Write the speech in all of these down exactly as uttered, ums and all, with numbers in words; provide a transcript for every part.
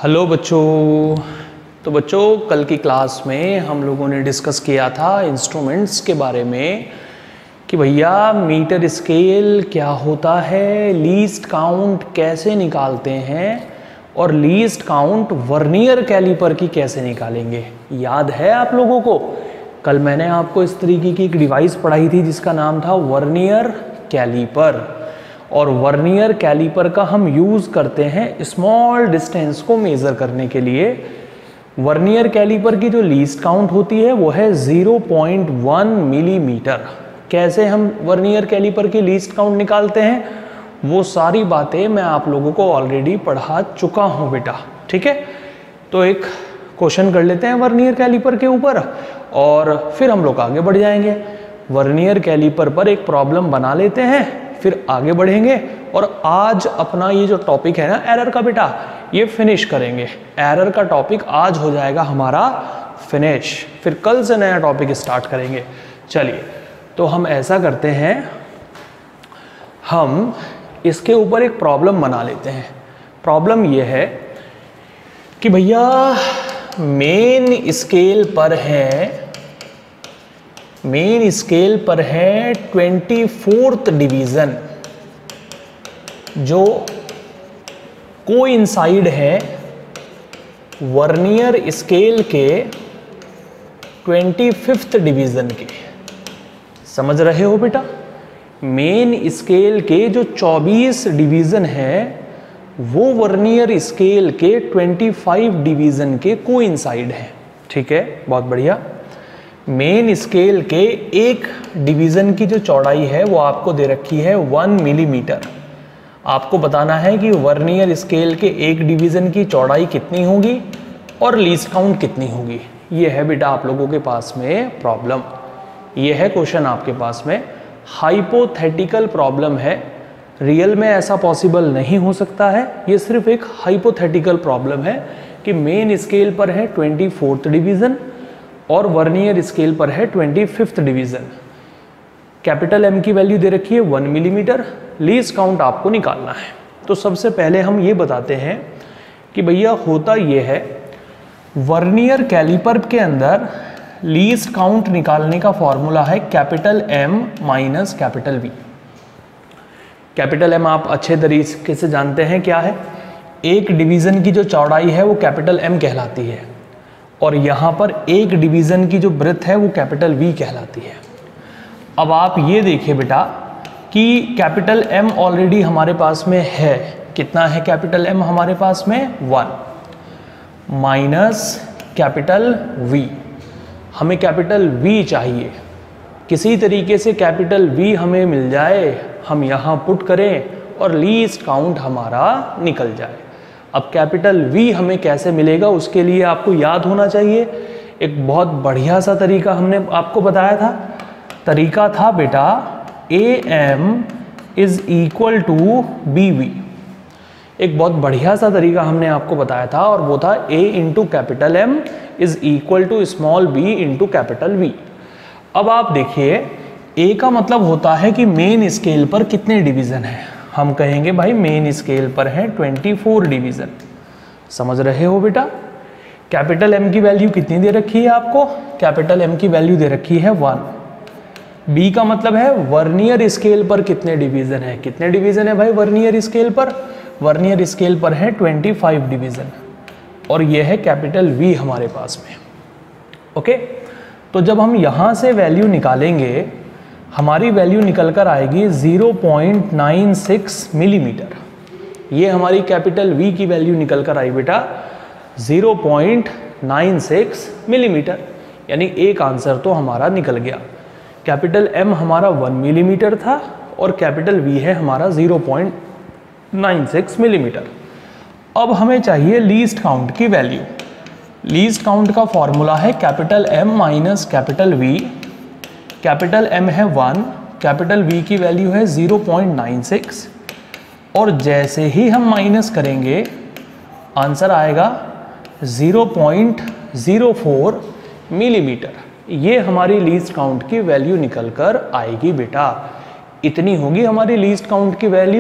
Hello बच्चों। तो बच्चों, कल की क्लास में हम लोगों ने डिस्कस किया था इंस्ट्रूमेंट्स के बारे में कि भैया मीटर स्केल क्या होता है, लीस्ट काउंट कैसे निकालते हैं और लीस्ट काउंट वर्नियर कैलिपर की कैसे निकालेंगे। याद है आप लोगों को? कल मैंने आपको इस तरीके की एक डिवाइस पढ़ाई थी जिसका नाम था वर्नियर कैलिपर, और वर्नियर कैलिपर का हम यूज़ करते हैं स्मॉल डिस्टेंस को मेज़र करने के लिए। वर्नियर कैलिपर की जो लीस्ट काउंट होती है वो है ज़ीरो पॉइंट वन मिलीमीटर। कैसे हम वर्नियर कैलिपर की लीस्ट काउंट निकालते हैं वो सारी बातें मैं आप लोगों को ऑलरेडी पढ़ा चुका हूँ बेटा, ठीक है। तो एक क्वेश्चन कर लेते हैं वर्नियर कैलिपर के ऊपर और फिर हम लोग आगे बढ़ जाएंगे। वर्नियर कैलिपर पर एक प्रॉब्लम बना लेते हैं, फिर आगे बढ़ेंगे और आज अपना ये जो टॉपिक है ना एरर का बेटा, ये फिनिश करेंगे। एरर का टॉपिक आज हो जाएगा हमारा फिनिश, फिर कल से नया टॉपिक स्टार्ट करेंगे। चलिए, तो हम ऐसा करते हैं, हम इसके ऊपर एक प्रॉब्लम बना लेते हैं। प्रॉब्लम ये है कि भैया मेन स्केल पर है मेन स्केल पर है ट्वेंटी फोर्थ डिवीज़न, जो कोइंसाइड है वर्नियर स्केल के ट्वेंटी फिफ्थ डिवीज़न के। समझ रहे हो बेटा? मेन स्केल के जो चौबीस डिवीज़न है वो वर्नियर स्केल के पच्चीस डिवीज़न के कोइंसाइड है। ठीक है, बहुत बढ़िया। मेन स्केल के एक डिवीज़न की जो चौड़ाई है वो आपको दे रखी है वन मिलीमीटर। आपको बताना है कि वर्नियर स्केल के एक डिवीज़न की चौड़ाई कितनी होगी और लीस्ट काउंट कितनी होगी। ये है बेटा आप लोगों के पास में प्रॉब्लम, ये है क्वेश्चन आपके पास में। हाइपोथेटिकल प्रॉब्लम है, रियल में ऐसा पॉसिबल नहीं हो सकता है। ये सिर्फ एक हाइपोथेटिकल प्रॉब्लम है कि मेन स्केल पर है ट्वेंटी फोर्थ डिवीज़न और वर्नियर स्केल पर है twenty fifth division. Capital M की वैल्यू दे रखी है वन मिलीमीटर, लीस्ट काउंट आपको निकालना है। तो सबसे पहले हम ये बताते हैं कि भैया होता ये है, वर्नियर कैलिपर के अंदर लीस्ट काउंट निकालने का फॉर्मूला है capital M minus capital V. Capital M आप अच्छे तरीके से जानते हैं क्या है। एक डिवीज़न की जो चौड़ाई है वो कैपिटल एम कहलाती है और यहाँ पर एक डिवीज़न की जो ब्रेथ है वो कैपिटल वी कहलाती है। अब आप ये देखिए बेटा कि कैपिटल एम ऑलरेडी हमारे पास में है। कितना है कैपिटल एम हमारे पास में? One minus capital V. हमें कैपिटल वी चाहिए, किसी तरीके से कैपिटल वी हमें मिल जाए, हम यहाँ पुट करें और लीस्ट काउंट हमारा निकल जाए। अब कैपिटल V हमें कैसे मिलेगा उसके लिए आपको याद होना चाहिए एक बहुत बढ़िया सा तरीका हमने आपको बताया था। तरीका था बेटा A M is equal to B V. एक बहुत बढ़िया सा तरीका हमने आपको बताया था और वो था A into capital M is equal to small b into capital V। अब आप देखिए, A का मतलब होता है कि मेन स्केल पर कितने डिवीज़न है। हम कहेंगे भाई मेन स्केल पर है ट्वेंटी फोर डिवीज़न। समझ रहे हो बेटा? कैपिटल एम की वैल्यू कितनी दे रखी है आपको? कैपिटल एम की वैल्यू दे रखी है वन। बी का मतलब है वर्नियर स्केल पर कितने डिवीज़न है। कितने डिवीज़न है भाई वर्नियर स्केल पर? वर्नियर स्केल पर है ट्वेंटी फाइव डिवीज़न और ये है कैपिटल वी हमारे पास में। ओके, तो जब हम यहाँ से वैल्यू निकालेंगे हमारी वैल्यू निकल कर आएगी zero point nine six millimetre. ये हमारी कैपिटल V की वैल्यू निकल कर आई बेटा zero point nine six millimetre, यानी एक आंसर तो हमारा निकल गया। कैपिटल M हमारा वन मिलीमीटर था और कैपिटल V है हमारा zero point nine six millimetre. अब हमें चाहिए लीस्ट काउंट की वैल्यू। लीस्ट काउंट का फॉर्मूला है capital M minus capital V। Capital M है वन, कैपिटल V की वैल्यू है ज़ीरो पॉइंट नाइन सिक्स और जैसे ही हम माइनस करेंगे आंसर आएगा zero point zero four millimetre. ये हमारी लीस्ट काउंट की वैल्यू निकल कर आएगी बेटा। इतनी होगी हमारी लीस्ट काउंट की वैल्यू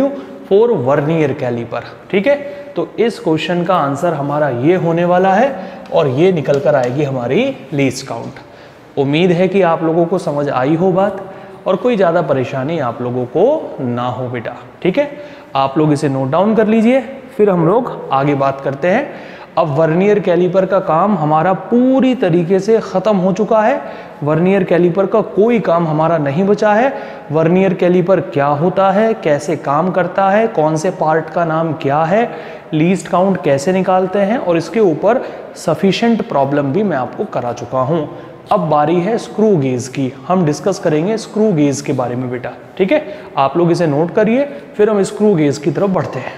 फॉर वर्नियर कैलिपर। ठीक है, तो इस क्वेश्चन का आंसर हमारा ये होने वाला है और ये निकल कर आएगी हमारी लीस्ट काउंट। उम्मीद है कि आप लोगों को समझ आई हो बात और कोई ज़्यादा परेशानी आप लोगों को ना हो बेटा। ठीक है, आप लोग इसे नोट डाउन कर लीजिए, फिर हम लोग आगे बात करते हैं। अब वर्नियर कैलिपर का काम हमारा पूरी तरीके से ख़त्म हो चुका है। वर्नियर कैलिपर का कोई काम हमारा नहीं बचा है। वर्नियर कैलिपर क्या होता है, कैसे काम करता है, कौन से पार्ट का नाम क्या है, लीस्ट काउंट कैसे निकालते हैं, और इसके ऊपर सफिशेंट प्रॉब्लम भी मैं आपको करा चुका हूँ। अब बारी है स्क्रू गेज की। हम डिस्कस करेंगे स्क्रू गेज के बारे में बेटा। ठीक है, आप लोग इसे नोट करिए, फिर हम स्क्रू गेज की तरफ बढ़ते हैं।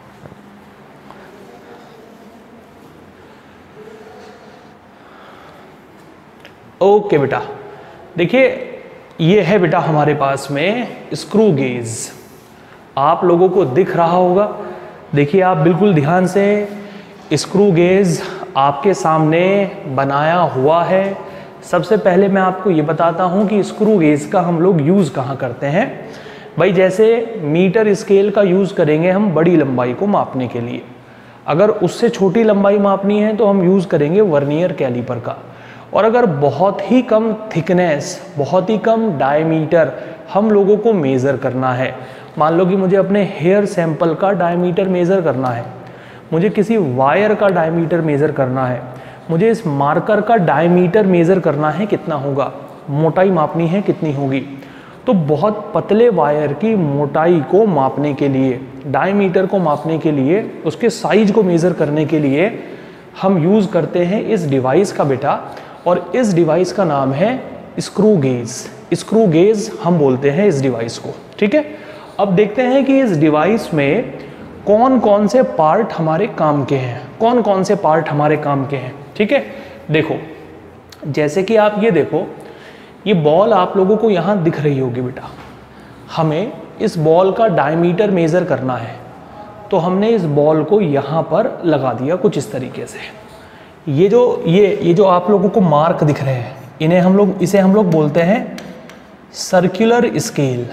ओके बेटा, देखिए ये है बेटा हमारे पास में स्क्रू गेज। आप लोगों को दिख रहा होगा, देखिए आप बिल्कुल ध्यान से, स्क्रू गेज आपके सामने बनाया हुआ है। सबसे पहले मैं आपको ये बताता हूँ कि स्क्रू गेज का हम लोग यूज़ कहाँ करते हैं। भाई जैसे मीटर स्केल का यूज़ करेंगे हम बड़ी लंबाई को मापने के लिए, अगर उससे छोटी लंबाई मापनी है तो हम यूज़ करेंगे वर्नियर कैलिपर का। और अगर बहुत ही कम थिकनेस, बहुत ही कम डायमीटर हम लोगों को मेज़र करना है, मान लो कि मुझे अपने हेयर सैंपल का डायमीटर मेज़र करना है, मुझे किसी वायर का डायमीटर मेज़र करना है, मुझे इस मार्कर का डायमीटर मेज़र करना है कितना होगा, मोटाई मापनी है कितनी होगी, तो बहुत पतले वायर की मोटाई को मापने के लिए, डायमीटर को मापने के लिए, उसके साइज को मेज़र करने के लिए हम यूज़ करते हैं इस डिवाइस का बेटा। और इस डिवाइस का नाम है स्क्रू गेज। स्क्रू गेज हम बोलते हैं इस डिवाइस को। ठीक है, अब देखते हैं कि इस डिवाइस में कौन कौन से पार्ट हमारे काम के हैं, कौन कौन से पार्ट हमारे काम के हैं। ठीक है, देखो जैसे कि आप ये देखो, ये बॉल आप लोगों को यहाँ दिख रही होगी बेटा। हमें इस बॉल का डायमीटर मेज़र करना है, तो हमने इस बॉल को यहाँ पर लगा दिया कुछ इस तरीके से। ये जो ये ये जो आप लोगों को मार्क दिख रहे हैं, इन्हें हम लोग इसे हम लोग बोलते हैं सर्कुलर स्केल।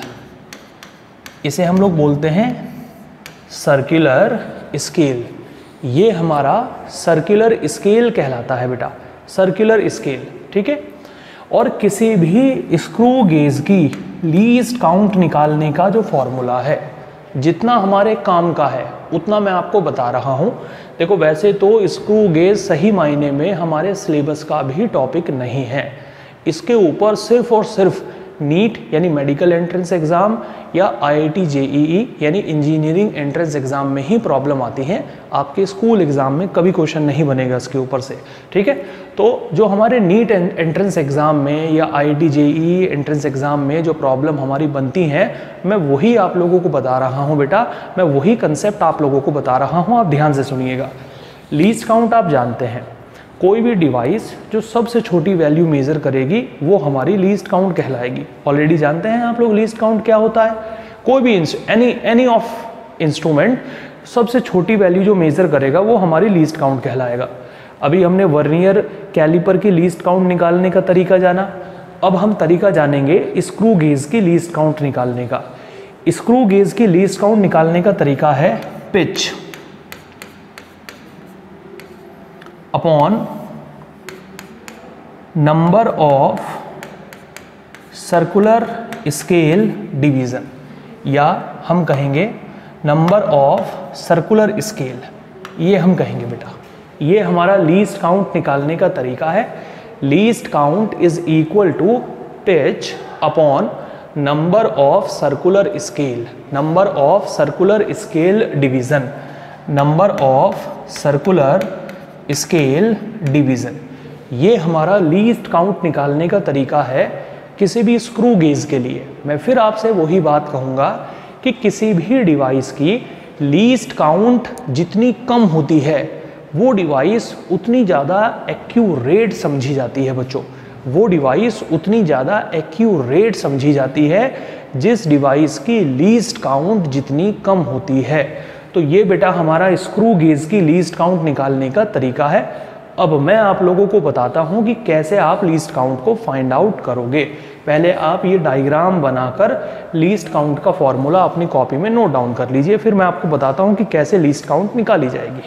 इसे हम लोग बोलते हैं सर्कुलर स्केल। ये हमारा सर्कुलर स्केल कहलाता है बेटा, सर्कुलर स्केल। ठीक है, और किसी भी स्क्रू गेज की लीस्ट काउंट निकालने का जो फॉर्मूला है, जितना हमारे काम का है उतना मैं आपको बता रहा हूँ। देखो वैसे तो स्क्रू गेज सही मायने में हमारे सिलेबस का भी टॉपिक नहीं है। इसके ऊपर सिर्फ और सिर्फ नीट यानी मेडिकल एंट्रेंस एग्ज़ाम या आईआईटी जेईई यानी इंजीनियरिंग एंट्रेंस एग्ज़ाम में ही प्रॉब्लम आती है। आपके स्कूल एग्ज़ाम में कभी क्वेश्चन नहीं बनेगा इसके ऊपर से। ठीक है, तो जो हमारे नीट एंट्रेंस एग्ज़ाम में या आईआईटी जेईई एंट्रेंस एग्ज़ाम में जो प्रॉब्लम हमारी बनती हैं, मैं वही आप लोगों को बता रहा हूँ बेटा। मैं वही कंसेप्ट आप लोगों को बता रहा हूँ, आप ध्यान से सुनिएगा। लीस्ट काउंट आप जानते हैं, कोई भी डिवाइस जो सबसे छोटी वैल्यू मेज़र करेगी वो हमारी लीस्ट काउंट कहलाएगी। ऑलरेडी जानते हैं आप लोग लीस्ट काउंट क्या होता है। कोई भी एनी एनी ऑफ इंस्ट्रूमेंट सबसे छोटी वैल्यू जो मेज़र करेगा वो हमारी लीस्ट काउंट कहलाएगा। अभी हमने वर्नियर कैलिपर की लीस्ट काउंट निकालने का तरीका जाना, अब हम तरीका जानेंगे स्क्रू गेज की लीस्ट काउंट निकालने का। स्क्रू गेज की लीस्ट काउंट निकालने का तरीका है pitch upon number of circular scale division, या हम कहेंगे नंबर ऑफ सर्कुलर स्केल, ये हम कहेंगे बेटा। ये हमारा लीस्ट काउंट निकालने का तरीका है। Least count is equal to pitch upon number of circular scale, number of circular scale division, number of circular scale division. ये हमारा लीस्ट काउंट निकालने का तरीका है किसी भी स्क्रू गेज के लिए। मैं फिर आपसे वही बात कहूँगा कि किसी भी डिवाइस की लीस्ट काउंट जितनी कम होती है वो डिवाइस उतनी ज़्यादा एक्यूरेट समझी जाती है बच्चों। वो डिवाइस उतनी ज़्यादा एक्यूरेट समझी जाती है जिस डिवाइस की लीस्ट काउंट जितनी कम होती है। तो ये बेटा हमारा स्क्रू गेज की लीस्ट काउंट निकालने का तरीका है। अब मैं आप लोगों को बताता हूं कि कैसे आप लीस्ट काउंट को फाइंड आउट करोगे। पहले आप ये डायग्राम बनाकर लीस्ट काउंट का फॉर्मूला अपनी कॉपी में नोट डाउन कर लीजिए, फिर मैं आपको बताता हूं कि कैसे लीस्ट काउंट निकाली जाएगी।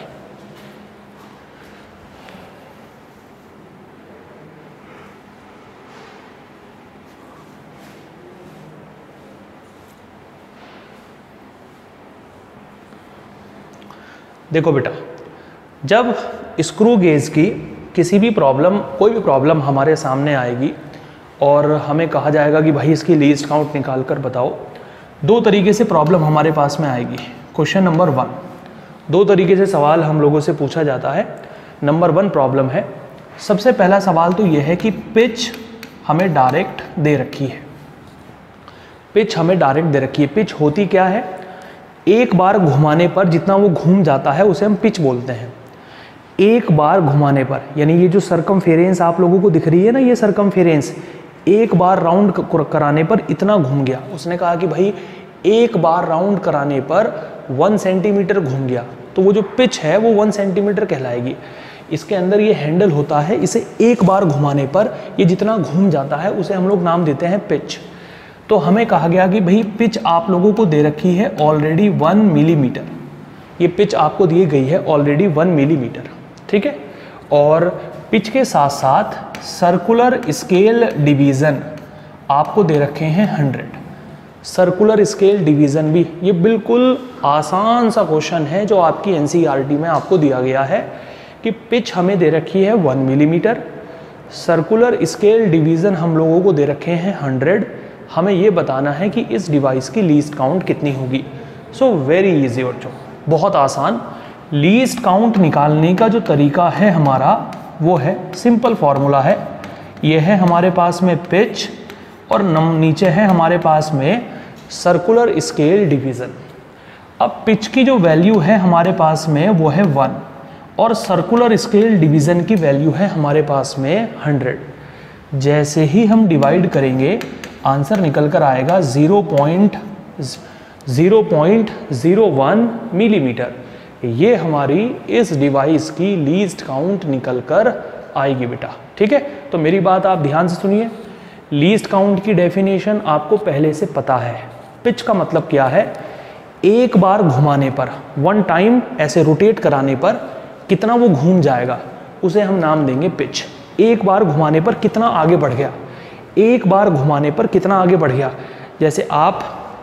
देखो बेटा, जब स्क्रू गेज की किसी भी प्रॉब्लम, कोई भी प्रॉब्लम हमारे सामने आएगी और हमें कहा जाएगा कि भाई इसकी लीस्ट काउंट निकाल कर बताओ, दो तरीके से प्रॉब्लम हमारे पास में आएगी। क्वेश्चन नंबर वन, दो तरीके से सवाल हम लोगों से पूछा जाता है। नंबर वन प्रॉब्लम है, सबसे पहला सवाल तो यह है कि पिच हमें डायरेक्ट दे रखी है। पिच हमें डायरेक्ट दे रखी है। पिच होती क्या है? एक बार घुमाने पर जितना वो घूम जाता है उसे हम पिच बोलते हैं। एक बार घुमाने पर, यानी ये जो सरकमफेरेंस आप लोगों को दिख रही है ना, ये सरकमफेरेंस एक बार राउंड कराने पर इतना घूम गया। उसने कहा कि भाई एक बार राउंड कराने पर वन सेंटीमीटर घूम गया, तो वो जो पिच है वो वन सेंटीमीटर कहलाएगी। इसके अंदर ये हैंडल होता है, इसे एक बार घुमाने पर ये जितना घूम जाता है उसे हम लोग नाम देते हैं पिच। तो हमें कहा गया कि भाई पिच आप लोगों को दे रखी है ऑलरेडी वन मिलीमीटर। ये पिच आपको दी गई है ऑलरेडी वन मिलीमीटर, ठीक है। और पिच के साथ साथ सर्कुलर स्केल डिवीज़न आपको दे रखे हैं हंड्रेड। सर्कुलर स्केल डिवीज़न भी ये बिल्कुल आसान सा क्वेश्चन है जो आपकी एनसीईआरटी में आपको दिया गया है कि पिच हमें दे रखी है one millimetre, circular scale division हम लोगों को दे रखे हैं हंड्रेड। हमें ये बताना है कि इस डिवाइस की लीस्ट काउंट कितनी होगी। सो वेरी इजी बच्चों, बहुत आसान। लीस्ट काउंट निकालने का जो तरीका है हमारा वो है, सिंपल फॉर्मूला है। ये है हमारे पास में पिच और नीचे है हमारे पास में सर्कुलर स्केल डिवीज़न। अब पिच की जो वैल्यू है हमारे पास में वो है वन और सर्कुलर स्केल डिवीज़न की वैल्यू है हमारे पास में हंड्रेड। जैसे ही हम डिवाइड करेंगे आंसर निकल कर आएगा zero point zero point zero one millimetre. ये हमारी इस डिवाइस की लीस्ट काउंट निकल कर आएगी बेटा, ठीक है। तो मेरी बात आप ध्यान से सुनिए। लीस्ट काउंट की डेफिनेशन आपको पहले से पता है। पिच का मतलब क्या है? एक बार घुमाने पर, वन टाइम ऐसे रोटेट कराने पर कितना वो घूम जाएगा उसे हम नाम देंगे पिच। एक बार घुमाने पर कितना आगे बढ़ गया, एक बार घुमाने पर कितना आगे बढ़ गया। जैसे आप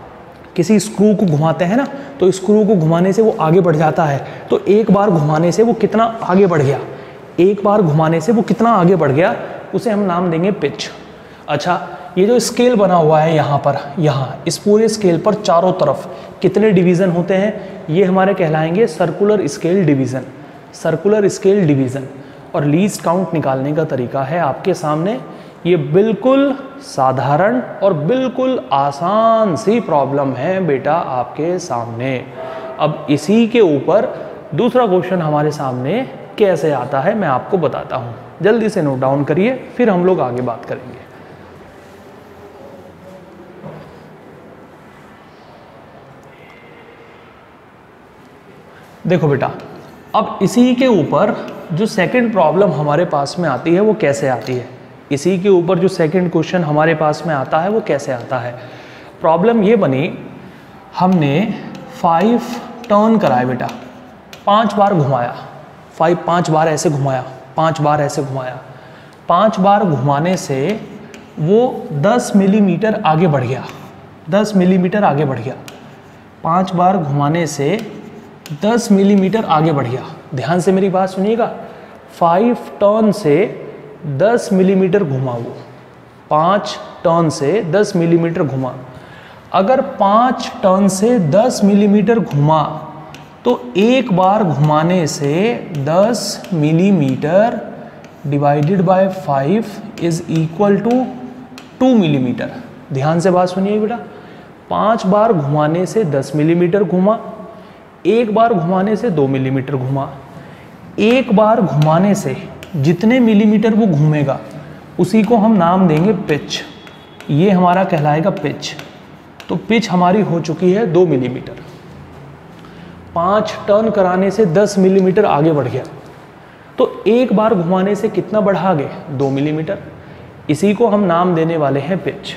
किसी स्क्रू को घुमाते हैं ना, तो स्क्रू को घुमाने से वो आगे बढ़ जाता है, तो एक बार घुमाने से वो कितना आगे बढ़ गया, एक बार घुमाने से वो कितना आगे बढ़ गया उसे हम नाम देंगे पिच। अच्छा, ये जो स्केल बना हुआ है यहाँ पर, यहाँ इस पूरे स्केल पर चारों तरफ कितने डिवीज़न होते हैं? ये हमारे कहलाएंगे circular scale division. Circular scale division और लीस्ट काउंट निकालने का तरीका है आपके सामने। ये बिल्कुल साधारण और बिल्कुल आसान सी प्रॉब्लम है बेटा आपके सामने। अब इसी के ऊपर दूसरा क्वेश्चन हमारे सामने कैसे आता है मैं आपको बताता हूँ। जल्दी से नोट डाउन करिए, फिर हम लोग आगे बात करेंगे। देखो बेटा, अब इसी के ऊपर जो सेकंड प्रॉब्लम हमारे पास में आती है वो कैसे आती है? इसी के ऊपर जो सेकंड क्वेश्चन हमारे पास में आता है वो कैसे आता है? प्रॉब्लम ये बनी, हमने फाइव टर्न कराए बेटा, पांच बार घुमाया, फाइव पांच बार ऐसे घुमाया, पांच बार ऐसे घुमाया। पांच बार घुमाने से वो दस मिलीमीटर आगे बढ़ गया, दस मिलीमीटर आगे बढ़ गया। पांच बार घुमाने से दस मिलीमीटर आगे बढ़ गया। ध्यान से मेरी बात सुनिएगा, फाइव टर्न से दस मिलीमीटर घुमा, वो पाँच टर्न से दस मिलीमीटर घुमा। अगर पाँच टर्न से दस मिलीमीटर घुमा तो एक बार घुमाने से दस millimetre divided by five is equal to two millimetre. ध्यान से बात सुनिए बेटा, पाँच बार घुमाने से दस मिलीमीटर घुमा, एक बार घुमाने से दो मिलीमीटर घुमा। एक बार घुमाने से जितने मिलीमीटर वो घूमेगा उसी को हम नाम देंगे पिच। ये हमारा कहलाएगा पिच। तो पिच हमारी हो चुकी है दो मिलीमीटर। पाँच टर्न कराने से दस मिलीमीटर आगे बढ़ गया, तो एक बार घुमाने से कितना बढ़ागे, दो मिलीमीटर। इसी को हम नाम देने वाले हैं पिच।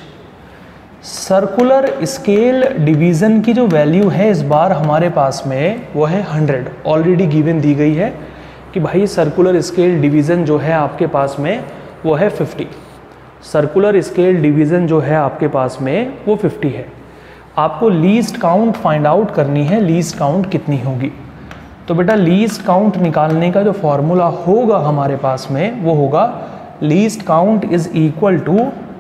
सर्कुलर स्केल डिवीज़न की जो वैल्यू है इस बार हमारे पास में वो है हंड्रेड। ऑलरेडी गिवन दी गई है कि भाई सर्कुलर स्केल डिवीज़न जो है आपके पास में वो है फिफ्टी। सर्कुलर स्केल डिवीज़न जो है आपके पास में वो फिफ्टी है। आपको लीस्ट काउंट फाइंड आउट करनी है, लीस्ट काउंट कितनी होगी। तो बेटा लीस्ट काउंट निकालने का जो फॉर्मूला होगा हमारे पास में वो होगा least count is equal to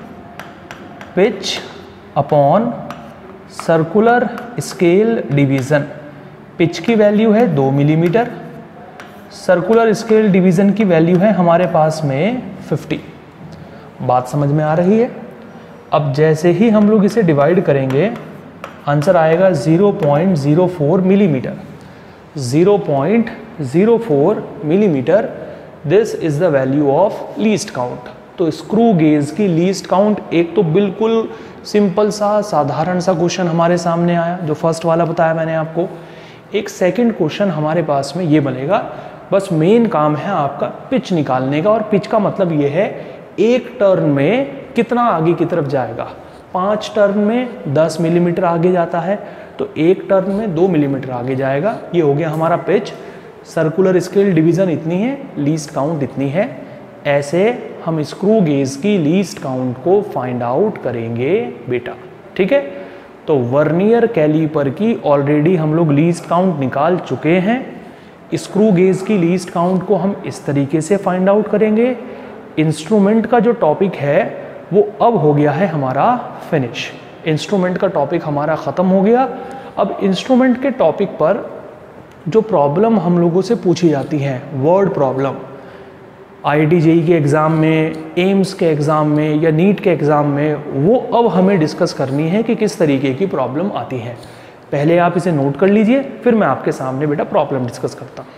pitch upon circular scale division. Pitch की वैल्यू है दो मिलीमीटर, सर्कुलर स्केल डिवीज़न की वैल्यू है हमारे पास में फिफ्टी। बात समझ में आ रही है। अब जैसे ही हम लोग इसे डिवाइड करेंगे आंसर आएगा zero point zero four millimetre. Zero point zero four millimetre, this is the value of least count. तो स्क्रू गेज की लीस्ट काउंट, एक तो बिल्कुल सिंपल सा साधारण सा क्वेश्चन हमारे सामने आया जो फर्स्ट वाला बताया मैंने आपको। एक सेकंड क्वेश्चन हमारे पास में ये बनेगा, बस मेन काम है आपका पिच निकालने का। और पिच का मतलब ये है एक टर्न में कितना आगे की तरफ जाएगा। पाँच टर्न में दस मिलीमीटर आगे जाता है, तो एक टर्न में दो मिलीमीटर आगे जाएगा। ये हो गया हमारा पिच। सर्कुलर स्केल डिवीज़न इतनी है, लीस्ट काउंट इतनी है। ऐसे हम स्क्रू गेज की लीस्ट काउंट को फाइंड आउट करेंगे बेटा, ठीक है। तो वर्नियर कैलीपर की ऑलरेडी हम लोग लीस्ट काउंट निकाल चुके हैं। स्क्रू गेज की लीस्ट काउंट को हम इस तरीके से फाइंड आउट करेंगे। इंस्ट्रूमेंट का जो टॉपिक है वो अब हो गया है हमारा फिनिश। इंस्ट्रूमेंट का टॉपिक हमारा ख़त्म हो गया। अब इंस्ट्रूमेंट के टॉपिक पर जो प्रॉब्लम हम लोगों से पूछी जाती हैं, word problem, I T J E के एग्ज़ाम में, एम्स के एग्ज़ाम में या नीट के एग्ज़ाम में, वो अब हमें डिस्कस करनी है कि किस तरीके की प्रॉब्लम आती है। पहले आप इसे नोट कर लीजिए, फिर मैं आपके सामने बेटा प्रॉब्लम डिस्कस करता हूँ।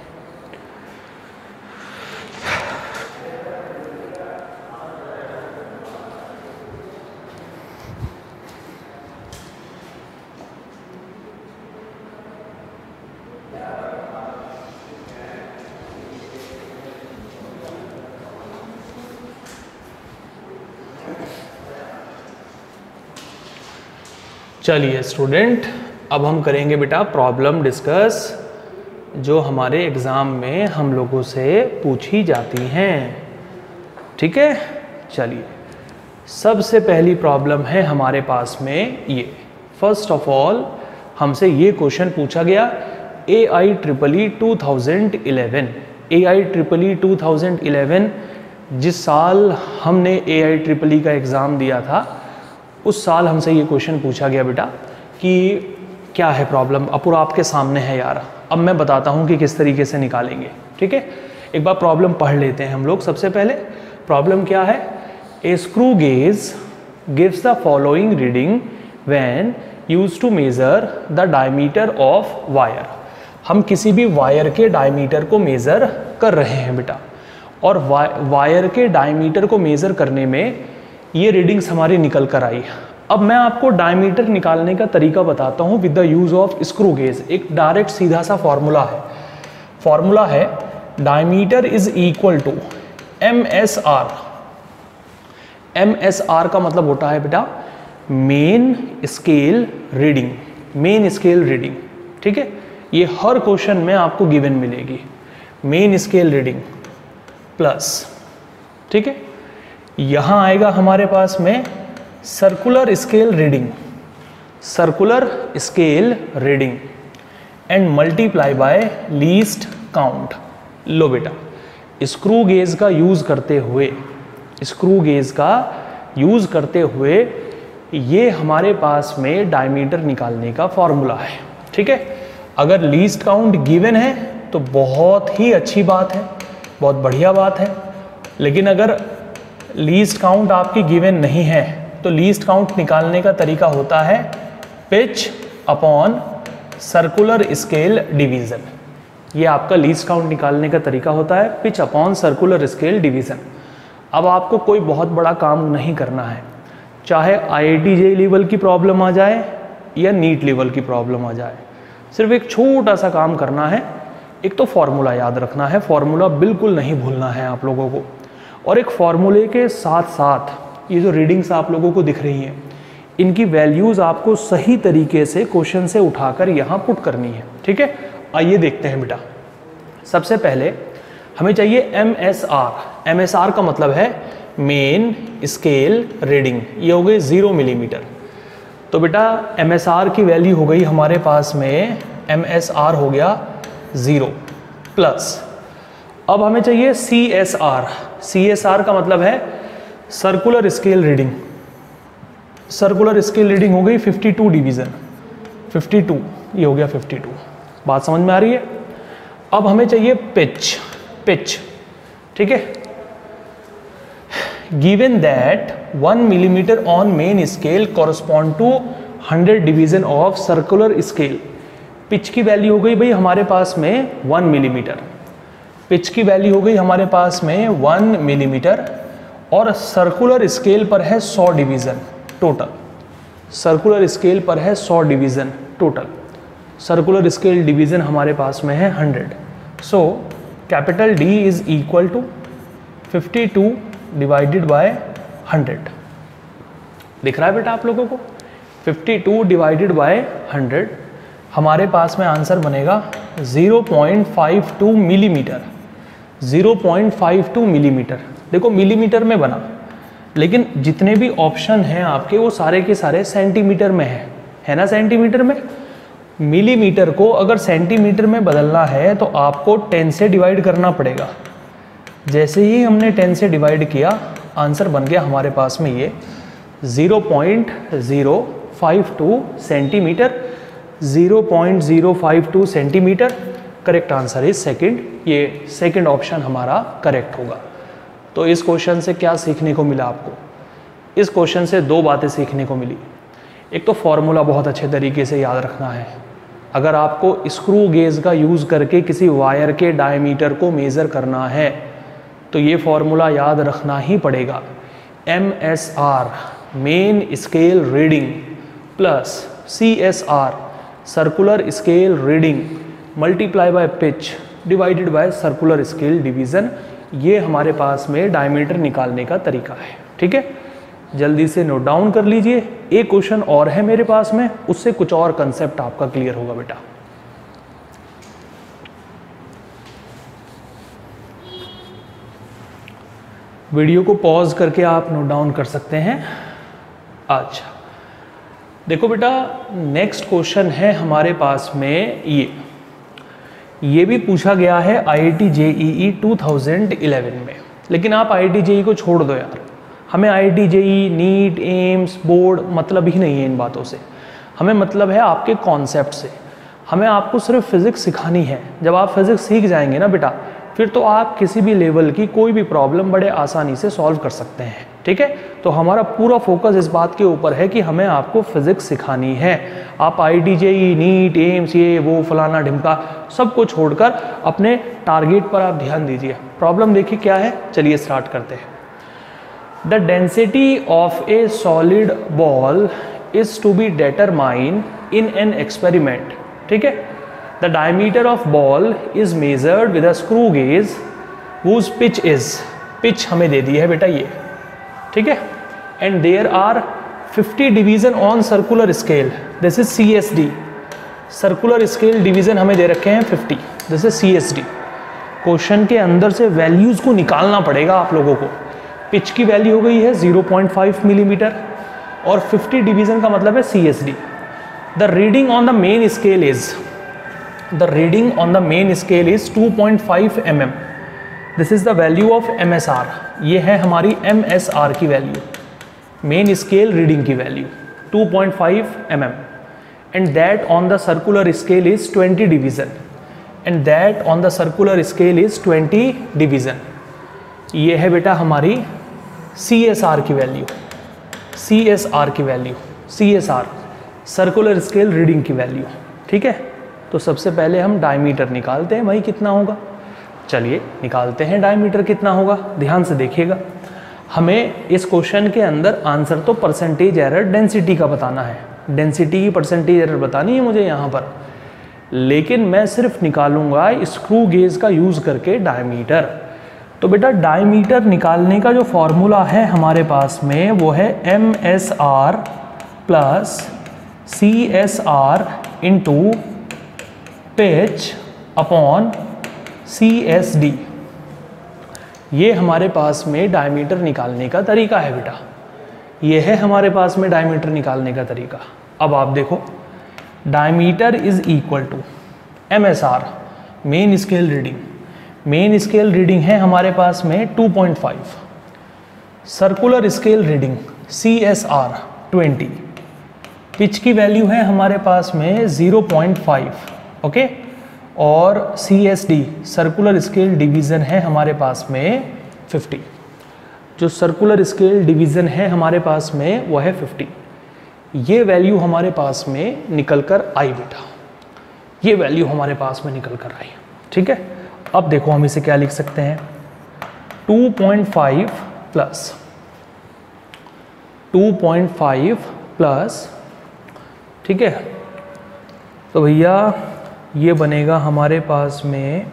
चलिए स्टूडेंट, अब हम करेंगे बेटा प्रॉब्लम डिस्कस जो हमारे एग्ज़ाम में हम लोगों से पूछी जाती हैं, ठीक है। चलिए, सबसे पहली प्रॉब्लम है हमारे पास में ये। फर्स्ट ऑफ ऑल हमसे ये क्वेश्चन पूछा गया, A I triple E two thousand eleven. A I triple E two thousand eleven, जिस साल हमने ए आई ट्रिपल ई का एग्ज़ाम दिया था उस साल हमसे ये क्वेश्चन पूछा गया बेटा कि क्या है प्रॉब्लम। अब पूरा आपके सामने है यार, अब मैं बताता हूँ कि किस तरीके से निकालेंगे, ठीक है। एक बार प्रॉब्लम पढ़ लेते हैं हम लोग। सबसे पहले प्रॉब्लम क्या है, a screw gauge gives the following reading when used to measure the diameter of wire. हम किसी भी वायर के डायमीटर को मेज़र कर रहे हैं बेटा, और वायर के डायमीटर को मेज़र करने में ये रीडिंग्स हमारी निकल कर आई। अब मैं आपको डायमीटर निकालने का तरीका बताता हूँ with the use of screw gauge. एक डायरेक्ट सीधा सा फॉर्मूला है। फॉर्मूला है diameter is equal to M S R. M S R का मतलब होता है बेटा main scale reading. Main scale reading, ठीक है। ये हर क्वेश्चन में आपको गिवन मिलेगी, मेन स्केल रीडिंग प्लस, ठीक है। यहाँ आएगा हमारे पास में circular scale reading, circular scale reading and multiply by least count. लो बेटा, स्क्रू गेज का यूज़ करते हुए, स्क्रू गेज का यूज़ करते हुए ये हमारे पास में डायमीटर निकालने का फॉर्मूला है, ठीक है। अगर लीस्ट काउंट गिवन है तो बहुत ही अच्छी बात है, बहुत बढ़िया बात है। लेकिन अगर लीस्ट काउंट आपकी गिवन नहीं है तो लीस्ट काउंट निकालने का तरीका होता है pitch upon circular scale division. ये आपका लीस्ट काउंट निकालने का तरीका होता है, pitch upon circular scale division. अब आपको कोई बहुत बड़ा काम नहीं करना है, चाहे I I T J E level की प्रॉब्लम आ जाए या नीट लेवल की प्रॉब्लम आ जाए। सिर्फ एक छोटा सा काम करना है एक तो फॉर्मूला याद रखना है, फॉर्मूला बिल्कुल नहीं भूलना है आप लोगों को, और एक फॉर्मूले के साथ साथ ये जो रीडिंग्स आप लोगों को दिख रही हैं इनकी वैल्यूज़ आपको सही तरीके से क्वेश्चन से उठाकर यहाँ पुट करनी है। ठीक है, आइए देखते हैं बेटा। सबसे पहले हमें चाहिए M S R. M S R का मतलब है मेन स्केल रीडिंग, ये हो गई ज़ीरो मिलीमीटर। तो बेटा एम एस आर की वैल्यू हो गई हमारे पास में, एम एस आर हो गया ज़ीरो प्लस, अब हमें चाहिए C S R. C S R का मतलब है circular scale reading. Circular scale reading हो गई fifty two division, fifty two, ये हो गया फिफ्टी टू। बात समझ में आ रही है? अब हमें चाहिए पिच। पिच, ठीक है। Given that one millimetre on main scale correspond to hundred division of circular scale. Pitch की वैल्यू हो गई भाई हमारे पास में वन मिलीमीटर। पिच की वैल्यू हो गई हमारे पास में वन मिलीमीटर और सर्कुलर स्केल पर है सौ डिवीज़न टोटल। सर्कुलर स्केल पर है सौ division total. Circular scale division हमारे पास में है hundred. So capital D is equal to fifty two divided by hundred. दिख रहा है बेटा आप लोगों को? Fifty two divided by hundred, हमारे पास में आंसर बनेगा zero point five two millimetre. Zero point five two millimetre. देखो मिलीमीटर में बना, लेकिन जितने भी ऑप्शन हैं आपके वो सारे के सारे सेंटीमीटर में है, है ना? सेंटीमीटर में। मिलीमीटर को अगर सेंटीमीटर में बदलना है तो आपको टेन से डिवाइड करना पड़ेगा। जैसे ही हमने टेन से डिवाइड किया, आंसर बन गया हमारे पास में ये zero point zero five two centimetre. Zero point zero five two centimetre. Correct answer is second. ये सेकंड ऑप्शन हमारा करेक्ट होगा। तो इस क्वेश्चन से क्या सीखने को मिला आपको? इस क्वेश्चन से दो बातें सीखने को मिली। एक तो फॉर्मूला बहुत अच्छे तरीके से याद रखना है। अगर आपको स्क्रू गेज का यूज़ करके किसी वायर के डायमीटर को मेज़र करना है तो ये फॉर्मूला याद रखना ही पड़ेगा। M S R main scale reading plus C S R circular scale reading multiply by pitch divided by circular scale division, ये हमारे पास में डायमीटर निकालने का तरीका है। ठीक है, जल्दी से नोट डाउन कर लीजिए। एक क्वेश्चन और है मेरे पास में, उससे कुछ और कंसेप्ट आपका क्लियर होगा बेटा। वीडियो को पॉज करके आप नोट डाउन कर सकते हैं। अच्छा देखो बेटा, नेक्स्ट क्वेश्चन है हमारे पास में ये ये भी पूछा गया है I I T J E E two thousand eleven में, लेकिन आप आई आई टी जे ई को छोड़ दो यार। हमें I I T J E, NEET, AIIMS, board मतलब ही नहीं है इन बातों से। हमें मतलब है आपके कॉन्सेप्ट से। हमें आपको सिर्फ फिज़िक्स सिखानी है। जब आप फिज़िक्स सीख जाएंगे ना बेटा, फिर तो आप किसी भी लेवल की कोई भी प्रॉब्लम बड़े आसानी से सॉल्व कर सकते हैं। ठीक है, तो हमारा पूरा फोकस इस बात के ऊपर है कि हमें आपको फिज़िक्स सिखानी है। आप I I T J E, NEET, AIIMS, ये वो फलाना ढिमका सब को छोड़कर अपने टारगेट पर आप ध्यान दीजिए। प्रॉब्लम देखिए क्या है, चलिए स्टार्ट करते हैं। The density of a solid ball is to be determined in an experiment. ठीक है, the diameter of ball is measured with a screw gauge whose pitch is, pitch हमें दे दी है बेटा ये। ठीक है, and there are fifty division on circular scale, this is C S D. Circular scale division हमें दे रखे हैं fifty, this is C S D. Question के अंदर से वैल्यूज को निकालना पड़ेगा आप लोगों को। पिच की वैल्यू हो गई है ज़ीरो पॉइंट फाइव मिलीमीटर और फिफ्टी डिवीजन का मतलब है C S D. The reading on the main scale is the reading on the main scale is two point five M M. This is the value of M S R. ये है हमारी M S R की value, main scale reading की value two point five M M. And that on the circular scale is twenty division and that on the circular scale is twenty division. ये है बेटा हमारी C S R की value, C S R की value, C S R circular scale reading की value. ठीक है, तो सबसे पहले हम डायमीटर निकालते हैं, भाई कितना होगा। चलिए निकालते हैं डायमीटर कितना होगा। ध्यान से देखिएगा, हमें इस क्वेश्चन के अंदर आंसर तो परसेंटेज एरर डेंसिटी का बताना है। डेंसिटी की परसेंटेज एरर बतानी है मुझे यहाँ पर। लेकिन मैं सिर्फ निकालूंगा स्क्रू गेज का यूज़ करके डायमीटर। तो बेटा डायमीटर निकालने का जो फॉर्मूला है हमारे पास में वो है M S R plus C S R into pitch upon C S D. ये हमारे पास में डायमीटर निकालने का तरीका है बेटा, ये है हमारे पास में डायमीटर निकालने का तरीका। अब आप देखो, diameter is equal to M S R main scale reading, main scale reading है हमारे पास में two point five, circular scale reading C S R twenty, pitch की वैल्यू है हमारे पास में ज़ीरो पॉइंट फाइव, ओके, और C S D circular scale division है हमारे पास में फिफ्टी। जो सर्कुलर स्केल डिवीज़न है हमारे पास में वो है फिफ्टी। ये वैल्यू हमारे पास में निकल कर आई बेटा, ये वैल्यू हमारे पास में निकल कर आई, ठीक है। अब देखो हम इसे क्या लिख सकते हैं, two point five plus two point five plus, ठीक है, तो भैया ये बनेगा हमारे पास में,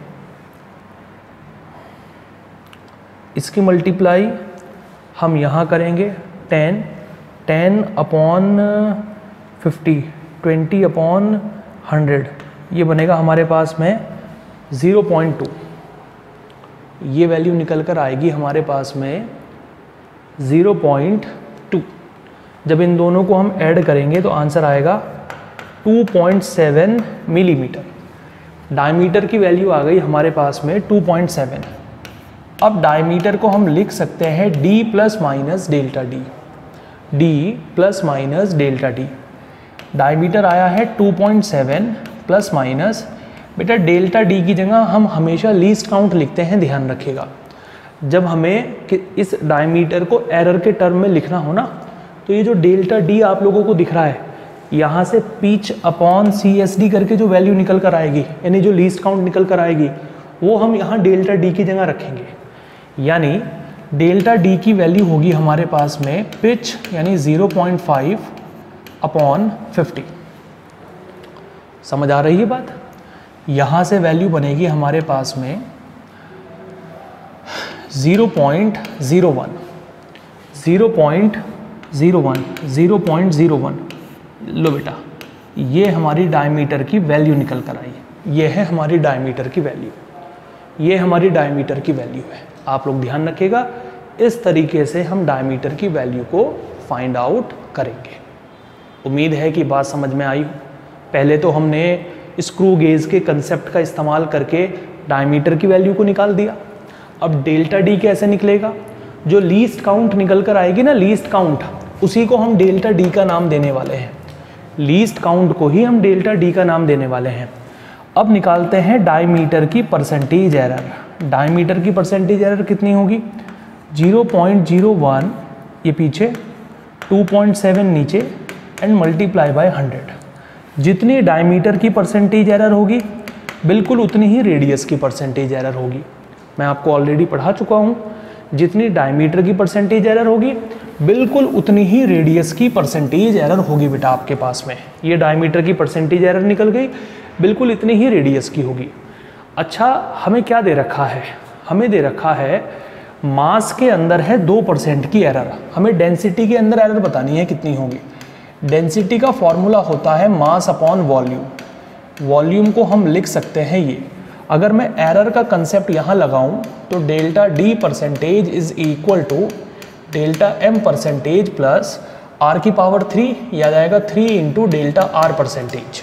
इसकी मल्टीप्लाई हम यहाँ करेंगे ten, ten upon fifty, twenty upon hundred, ये बनेगा हमारे पास में ज़ीरो पॉइंट टू। ये वैल्यू निकल कर आएगी हमारे पास में ज़ीरो पॉइंट टू। जब इन दोनों को हम ऐड करेंगे तो आंसर आएगा two point seven millimetre. Diameter की वैल्यू आ गई हमारे पास में टू पॉइंट सेवन। अब डायमीटर को हम लिख सकते हैं d plus minus delta D, d plus minus delta D. Diameter आया है two point seven plus minus, बेटा डेल्टा डी की जगह हम हमेशा लीस्ट काउंट लिखते हैं, ध्यान रखिएगा। जब हमें इस डायमीटर को एरर के टर्म में लिखना हो ना, तो ये जो डेल्टा डी आप लोगों को दिख रहा है, यहाँ से pitch upon C S D करके जो वैल्यू निकल कर आएगी, यानी जो लीस्ट काउंट निकल कर आएगी, वो हम यहाँ डेल्टा डी की जगह रखेंगे। यानी डेल्टा डी की वैल्यू होगी हमारे पास में पिच यानी zero point five upon fifty. समझ आ रही है बात? यहाँ से वैल्यू बनेगी हमारे पास में zero point zero one, zero point zero one, zero point zero one. लो बेटा, ये हमारी डायमीटर की वैल्यू निकल कर आई, ये है हमारी डायमीटर की वैल्यू, ये हमारी डायमीटर की वैल्यू है। आप लोग ध्यान रखिएगा, इस तरीके से हम डायमीटर की वैल्यू को फाइंड आउट करेंगे। उम्मीद है कि बात समझ में आई। पहले तो हमने स्क्रू गेज के कंसेप्ट का इस्तेमाल करके डायमीटर की वैल्यू को निकाल दिया। अब डेल्टा डी कैसे निकलेगा? जो लीस्ट काउंट निकल कर आएगी ना, लीस्ट काउंट, उसी को हम डेल्टा डी का नाम देने वाले हैं। लीस्ट काउंट को ही हम डेल्टा डी का नाम देने वाले हैं। अब निकालते हैं डायमीटर की परसेंटेज एरर। डायमीटर की परसेंटेज एरर कितनी होगी? ज़ीरो पॉइंट ज़ीरो वन ये पीछे, टू पॉइंट सेवन नीचे एंड मल्टीप्लाई बाय हंड्रेड। जितनी डायमीटर की परसेंटेज एरर होगी बिल्कुल उतनी ही रेडियस की परसेंटेज एरर होगी। मैं आपको ऑलरेडी पढ़ा चुका हूँ, जितनी डायमीटर की परसेंटेज एरर होगी बिल्कुल उतनी ही रेडियस की परसेंटेज एरर होगी बेटा आपके पास में। ये डायमीटर की परसेंटेज एरर निकल गई, बिल्कुल इतनी ही रेडियस की होगी। अच्छा, हमें क्या दे रखा है? हमें दे रखा है मास के अंदर है दो परसेंट की एरर। हमें डेंसिटी के अंदर एरर बतानी है कितनी होगी। डेंसिटी का फॉर्मूला होता है मास अपॉन वॉल्यूम। वॉल्यूम को हम लिख सकते हैं ये। अगर मैं एरर का कंसेप्ट यहाँ लगाऊं तो delta D percentage is equal to delta M percentage plus R की पावर थ्री, याद आएगा three into delta R percentage.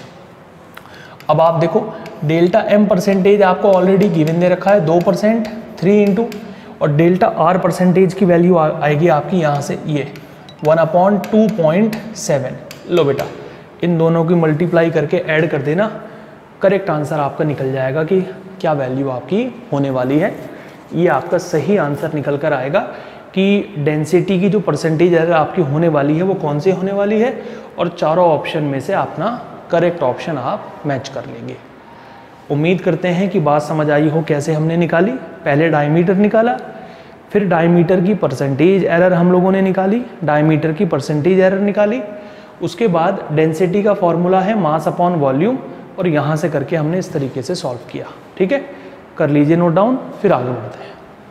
अब आप देखो, डेल्टा एम परसेंटेज आपको ऑलरेडी गिवन दे रखा है दो परसेंट, थ्री इंटू, और डेल्टा आर परसेंटेज की वैल्यू आएगी आपकी यहाँ से ये one upon two point seven. लो बेटा, इन दोनों की मल्टीप्लाई करके ऐड कर देना, करेक्ट आंसर आपका निकल जाएगा कि क्या वैल्यू आपकी होने वाली है। ये आपका सही आंसर निकल कर आएगा कि डेंसिटी की जो परसेंटेज एरर आपकी होने वाली है वो कौन सी होने वाली है, और चारों ऑप्शन में से अपना करेक्ट ऑप्शन आप मैच कर लेंगे। उम्मीद करते हैं कि बात समझ आई हो कैसे हमने निकाली। पहले डायमीटर निकाला, फिर डायमीटर की परसेंटेज एरर हम लोगों ने निकाली, डायमीटर की परसेंटेज एरर निकाली, उसके बाद डेंसिटी का फॉर्मूला है मास अपॉन वॉल्यूम, और यहाँ से करके हमने इस तरीके से सॉल्व किया। ठीक है, कर लीजिए नोट डाउन, फिर आगे बढ़ते हैं।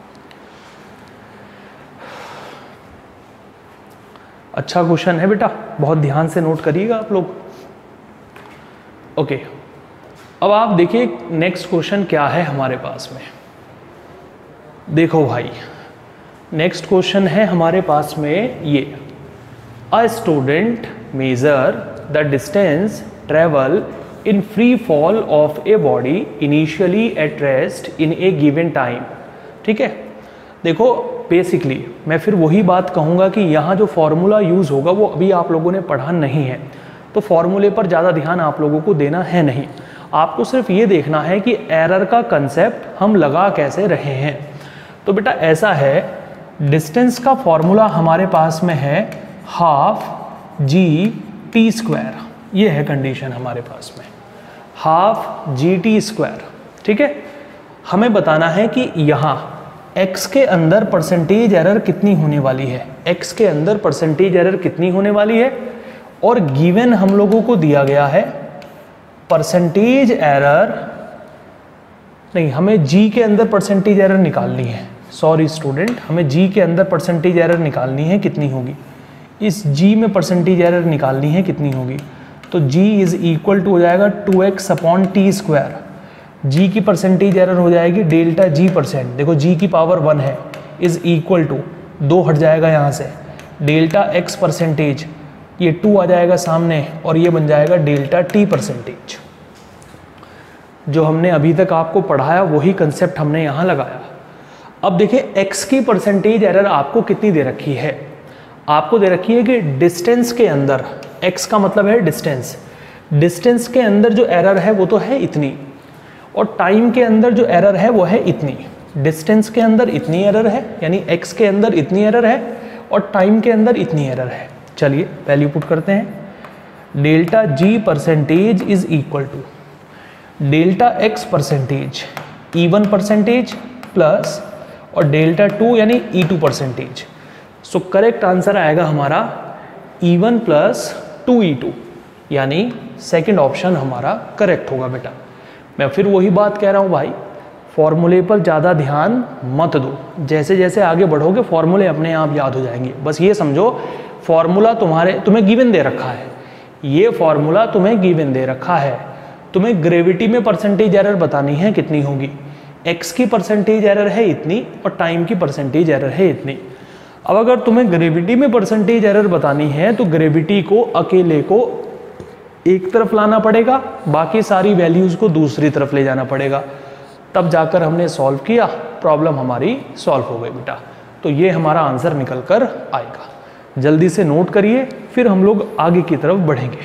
अच्छा क्वेश्चन है बेटा, बहुत ध्यान से नोट करिएगा आप लोग। ओके, अब आप देखिए नेक्स्ट क्वेश्चन क्या है हमारे पास में। देखो भाई, नेक्स्ट क्वेश्चन है हमारे पास में ये, a student measure the distance travel in free fall of a body initially at rest in a given time. ठीक है, देखो बेसिकली मैं फिर वही बात कहूँगा कि यहाँ जो फॉर्मूला यूज़ होगा वो अभी आप लोगों ने पढ़ा नहीं है, तो फॉर्मूले पर ज़्यादा ध्यान आप लोगों को देना है नहीं। आपको सिर्फ ये देखना है कि एरर का कंसेप्ट हम लगा कैसे रहे हैं। तो बेटा ऐसा है, डिस्टेंस का फॉर्मूला हमारे पास में है हाफ जी टी स्क्वायर। ये है कंडीशन हमारे पास में, हाफ जी टी स्क्वायर। ठीक है, हमें बताना है कि यहाँ x के अंदर परसेंटेज एरर कितनी होने वाली है, x के अंदर परसेंटेज एरर कितनी होने वाली है, और गिवन हम लोगों को दिया गया है परसेंटेज एरर, नहीं हमें g के अंदर परसेंटेज एरर निकालनी है। सॉरी स्टूडेंट, हमें g के अंदर परसेंटेज एरर निकालनी है, कितनी होगी, इस g में परसेंटेज एरर निकालनी है कितनी होगी, तो g इज इक्वल टू हो जाएगा two X upon T square. g की परसेंटेज एरर हो जाएगी डेल्टा g परसेंट, देखो g की पावर वन है, इज इक्वल टू दो हट जाएगा यहाँ से, डेल्टा x परसेंटेज, ये टू आ जाएगा सामने और ये बन जाएगा डेल्टा t परसेंटेज। जो हमने अभी तक आपको पढ़ाया वही कंसेप्ट हमने यहाँ लगाया। अब देखिए x की परसेंटेज एरर आपको कितनी दे रखी है, आपको दे रखी है कि डिस्टेंस के अंदर, x का मतलब है डिस्टेंस, डिस्टेंस के अंदर जो एरर है वो तो है इतनी, और टाइम के अंदर जो एरर है वो है इतनी। डिस्टेंस के अंदर इतनी एरर है, यानी x के अंदर इतनी एरर है, और टाइम के अंदर इतनी एरर है। चलिए वैल्यू पुट करते हैं। Delta g percentage is equal to delta x percentage E one percentage plus और डेल्टा टू यानी E two percentage. So correct answer आएगा हमारा E one plus two E two, यानी सेकेंड ऑप्शन हमारा correct होगा बेटा। मैं फिर वही बात कह रहा हूँ भाई, फॉर्मूले पर ज़्यादा ध्यान मत दो, जैसे जैसे आगे बढ़ोगे फॉर्मूले अपने आप याद हो जाएंगे। बस ये समझो फॉर्मूला तुम्हारे तुम्हें गिवन दे रखा है, ये फॉर्मूला तुम्हें गिवन दे रखा है, तुम्हें ग्रेविटी में परसेंटेज एरर बतानी है कितनी होगी, x की परसेंटेज एरर है इतनी और टाइम की परसेंटेज एरर है इतनी। अब अगर तुम्हें ग्रेविटी में परसेंटेज एरर बतानी है तो ग्रेविटी को अकेले को एक तरफ लाना पड़ेगा, बाकी सारी वैल्यूज़ को दूसरी तरफ ले जाना पड़ेगा, तब जाकर हमने सॉल्व किया, प्रॉब्लम हमारी सॉल्व हो गई बेटा। तो ये हमारा आंसर निकल कर आएगा। जल्दी से नोट करिए, फिर हम लोग आगे की तरफ बढ़ेंगे।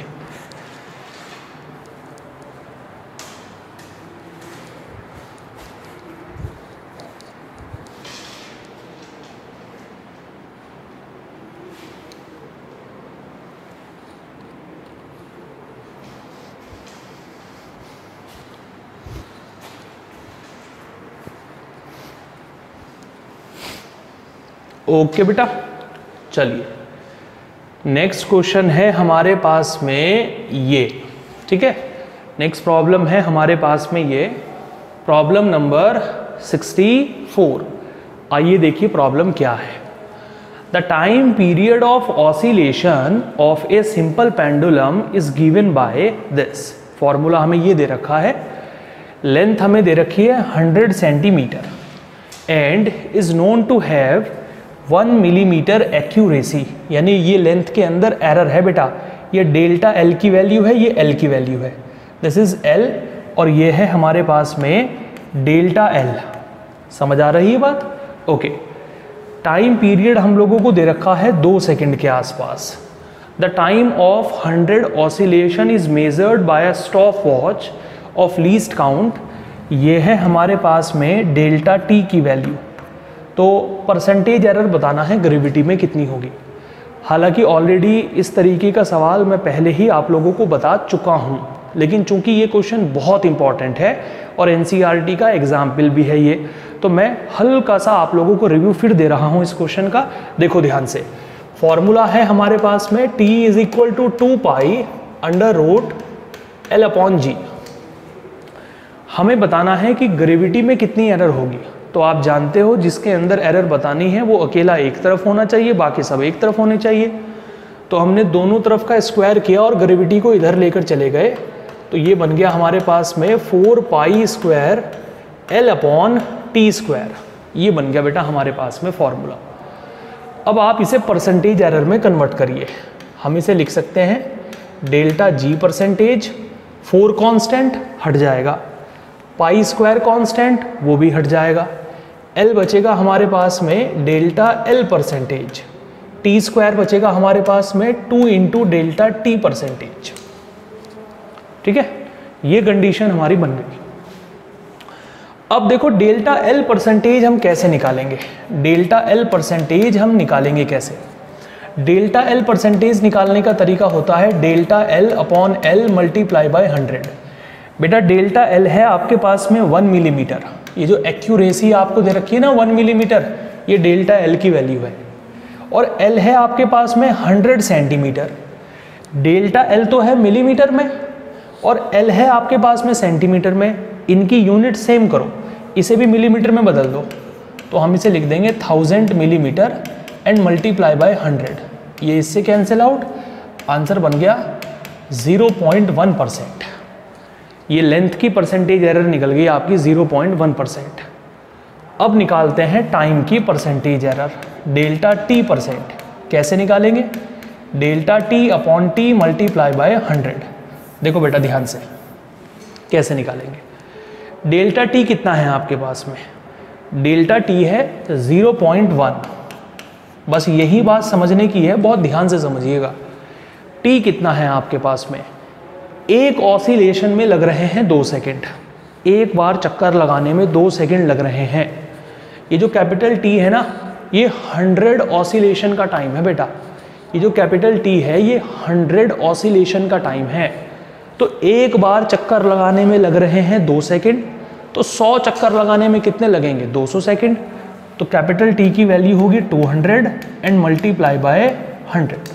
ओके बेटा, चलिए नेक्स्ट क्वेश्चन है हमारे पास में ये। ठीक है, नेक्स्ट प्रॉब्लम है हमारे पास में ये, प्रॉब्लम नंबर सिक्सटी फोर। आइए देखिए प्रॉब्लम क्या है। The time period of oscillation of a simple pendulum is given by this. Formula हमें ये दे रखा है, लेंथ हमें दे रखी है hundred centimetre and is known to have one millimetre accuracy, यानी ये लेंथ के अंदर एरर है बेटा। ये डेल्टा एल की वैल्यू है, ये एल की वैल्यू है, दिस इज एल, और ये है हमारे पास में डेल्टा एल। समझ आ रही है बात? ओके, टाइम पीरियड हम लोगों को दे रखा है दो सेकंड के आसपास। The time of hundred oscillation is measured by a stop watch of least count. ये है हमारे पास में डेल्टा टी की वैल्यू। तो परसेंटेज एरर बताना है ग्रेविटी में कितनी होगी। हालांकि ऑलरेडी इस तरीके का सवाल मैं पहले ही आप लोगों को बता चुका हूँ, लेकिन चूंकि ये क्वेश्चन बहुत इंपॉर्टेंट है और एनसीईआरटी का एग्जाम्पल भी है ये, तो मैं हल्का सा आप लोगों को रिव्यू फिर दे रहा हूँ इस क्वेश्चन का। देखो ध्यान से, फॉर्मूला है हमारे पास में t is equal to two pi under root L upon G. हमें बताना है कि ग्रेविटी में कितनी एरर होगी। तो आप जानते हो जिसके अंदर एरर बतानी है वो अकेला एक तरफ होना चाहिए, बाकी सब एक तरफ होने चाहिए। तो हमने दोनों तरफ का स्क्वायर किया और ग्रेविटी को इधर लेकर चले गए, तो ये बन गया हमारे पास में four pi square L upon T square. ये बन गया बेटा हमारे पास में फॉर्मूला। अब आप इसे परसेंटेज एरर में कन्वर्ट करिए। हम इसे लिख सकते हैं delta G percentage, four constant हट जाएगा, पाई स्क्वायर कांस्टेंट वो भी हट जाएगा, एल बचेगा हमारे पास में delta L percentage, T square बचेगा हमारे पास में two into delta T percentage. ठीक है, ये कंडीशन हमारी बन गई। अब देखो डेल्टा एल परसेंटेज हम कैसे निकालेंगे। डेल्टा एल परसेंटेज हम निकालेंगे कैसे? डेल्टा एल परसेंटेज निकालने का तरीका होता है delta L upon L multiply by hundred. बेटा डेल्टा एल है आपके पास में वन मिलीमीटर, ये जो एक्यूरेसी आपको दे रखी है ना वन मिलीमीटर, ये डेल्टा एल की वैल्यू है। और एल है आपके पास में हंड्रेड सेंटीमीटर। डेल्टा एल तो है मिलीमीटर में और एल है आपके पास में सेंटीमीटर में, इनकी यूनिट सेम करो, इसे भी मिलीमीटर में बदल दो, तो हम इसे लिख देंगे thousand millimetre and multiply by hundred. ये इससे कैंसिल आउट, आंसर बन गया ज़ीरो पॉइंट वन परसेंट। ये लेंथ की परसेंटेज एरर निकल गई आपकी ज़ीरो पॉइंट वन परसेंट। अब निकालते हैं टाइम की percentage error, delta T percent. कैसे निकालेंगे? Delta T upon T multiply by hundred. देखो बेटा ध्यान से कैसे निकालेंगे। डेल्टा टी कितना है आपके पास में? डेल्टा टी है ज़ीरो पॉइंट वन। बस यही बात समझने की है, बहुत ध्यान से समझिएगा। टी कितना है आपके पास में? एक ऑसिलेशन में लग रहे हैं दो सेकंड, एक बार चक्कर लगाने में दो सेकंड लग रहे हैं। ये जो कैपिटल टी है ना, ये हंड्रेड ऑसिलेशन का टाइम है बेटा। ये जो कैपिटल टी है ये हंड्रेड ऑसिलेशन का टाइम है। तो एक बार चक्कर लगाने में लग रहे हैं दो सेकंड, तो सौ चक्कर लगाने में कितने लगेंगे? दो सौ सेकंड। तो कैपिटल टी की वैल्यू होगी two hundred and multiply by hundred.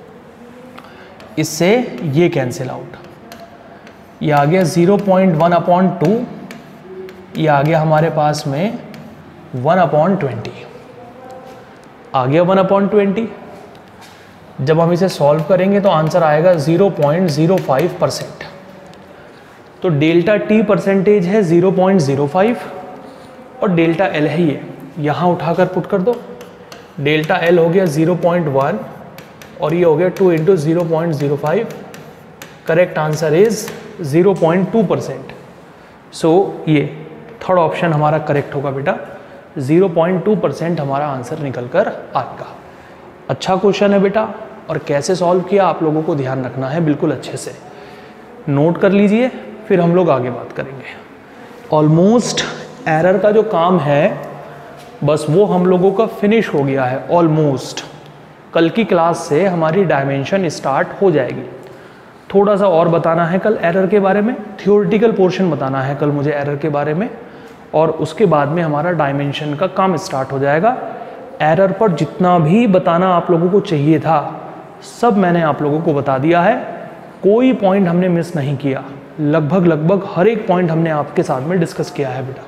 इससे ये कैंसिल आउट, ये आ गया zero point one upon two, ये आ गया हमारे पास में वन अपॉन ट्वेंटी, आ गया वन अपॉन ट्वेंटी। जब हम इसे सॉल्व करेंगे तो आंसर आएगा zero point zero five percent. तो डेल्टा टी परसेंटेज है ज़ीरो पॉइंट ज़ीरो फाइव और डेल्टा एल है ये, यहाँ उठाकर पुट कर दो। डेल्टा एल हो गया ज़ीरो पॉइंट वन और ये हो गया two into zero point zero five. Correct answer is zero point two percent. So ये थर्ड ऑप्शन हमारा करेक्ट होगा बेटा, ज़ीरो पॉइंट टू परसेंट हमारा आंसर निकल कर आएगा। अच्छा क्वेश्चन है बेटा, और कैसे सॉल्व किया आप लोगों को ध्यान रखना है, बिल्कुल अच्छे से नोट कर लीजिए, फिर हम लोग आगे बात करेंगे। ऑलमोस्ट एरर का जो काम है बस वो हम लोगों का फिनिश हो गया है ऑलमोस्ट। कल की क्लास से हमारी डायमेंशन स्टार्ट हो जाएगी। थोड़ा सा और बताना है कल एरर के बारे में, थियोरिटिकल पोर्शन बताना है कल मुझे एरर के बारे में, और उसके बाद में हमारा डायमेंशन का काम स्टार्ट हो जाएगा। एरर पर जितना भी बताना आप लोगों को चाहिए था सब मैंने आप लोगों को बता दिया है, कोई पॉइंट हमने मिस नहीं किया। लगभग लगभग हर एक पॉइंट हमने आपके साथ में डिस्कस किया है बेटा।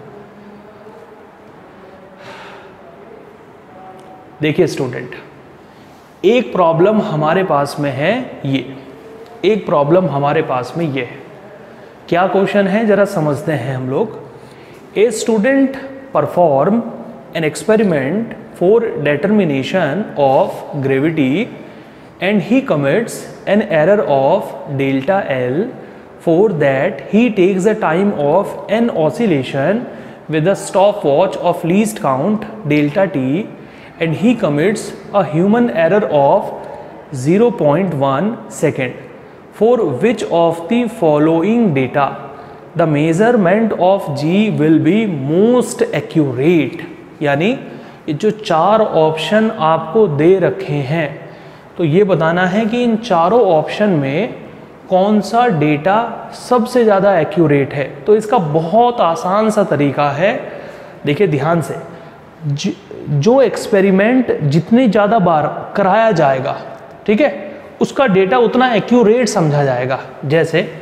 देखिए स्टूडेंट, एक प्रॉब्लम हमारे पास में है ये, एक प्रॉब्लम हमारे पास में ये है। क्या क्वेश्चन है जरा समझते हैं हम लोग। A student perform an experiment for determination of gravity and he commits an error of delta L. For that he takes the time of an oscillation with a stopwatch of least count delta T, and he commits a human error of zero point one second. For which of the following data the measurement of G will be most accurate? यानी ये जो चार option आपको दे रखे हैं, तो ये बताना है कि इन चारों ऑप्शन में कौन सा डेटा सबसे ज़्यादा एक्यूरेट है। तो इसका बहुत आसान सा तरीका है, देखिए ध्यान से, जो एक्सपेरिमेंट जितनी ज़्यादा बार कराया जाएगा, ठीक है, उसका डेटा उतना एक्यूरेट समझा जाएगा। जैसे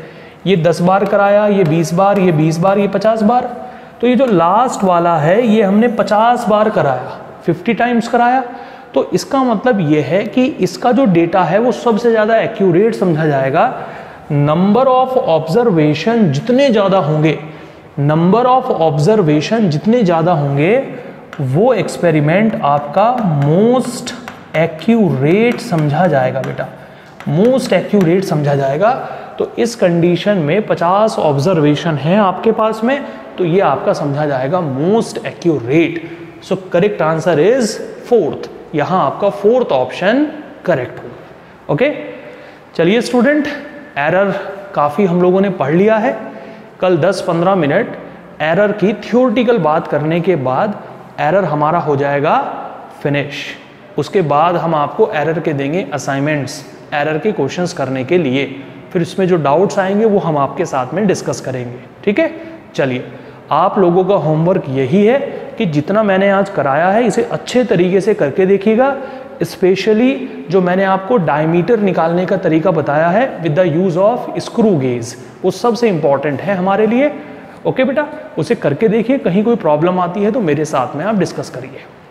ये दस बार कराया, ये बीस बार, ये बीस बार, ये पचास बार। तो ये जो लास्ट वाला है ये हमने पचास बार कराया, फिफ्टी टाइम्स कराया। तो इसका मतलब ये है कि इसका जो डेटा है वो सबसे ज़्यादा एक्यूरेट समझा जाएगा। नंबर ऑफ ऑब्जर्वेशन जितने ज़्यादा होंगे, नंबर ऑफ ऑब्जर्वेशन जितने ज़्यादा होंगे वो एक्सपेरिमेंट आपका मोस्ट एक्यूरेट समझा जाएगा बेटा, मोस्ट एक्यूरेट समझा जाएगा। तो इस कंडीशन में पचास ऑब्जर्वेशन है आपके पास में, तो ये आपका समझा जाएगा most accurate. So correct answer is fourth, यहां आपका फोर्थ ऑप्शन करेक्ट होगा। ओके, चलिए स्टूडेंट, एरर काफ़ी हम लोगों ने पढ़ लिया है। कल दस पंद्रह मिनट एरर की थ्योरेटिकल बात करने के बाद एरर हमारा हो जाएगा फिनिश। उसके बाद हम आपको एरर के देंगे असाइनमेंट्स, एरर के क्वेश्चंस करने के लिए। फिर इसमें जो डाउट्स आएंगे वो हम आपके साथ में डिस्कस करेंगे। ठीक है, चलिए, आप लोगों का होमवर्क यही है कि जितना मैंने आज कराया है इसे अच्छे तरीके से करके देखिएगा। स्पेशली जो मैंने आपको डायमीटर निकालने का तरीका बताया है with the use of screw gauge, वो सबसे इंपॉर्टेंट है हमारे लिए। ओके बेटा, उसे करके देखिए, कहीं कोई प्रॉब्लम आती है तो मेरे साथ में आप डिस्कस करिए।